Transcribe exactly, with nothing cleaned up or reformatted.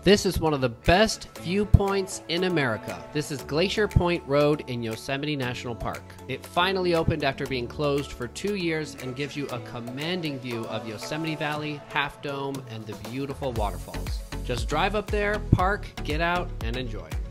This is one of the best viewpoints in America. This is Glacier Point Road in Yosemite National Park. It finally opened after being closed for two years and gives you a commanding view of Yosemite Valley, Half Dome, and the beautiful waterfalls. Just drive up there, park, get out, and enjoy.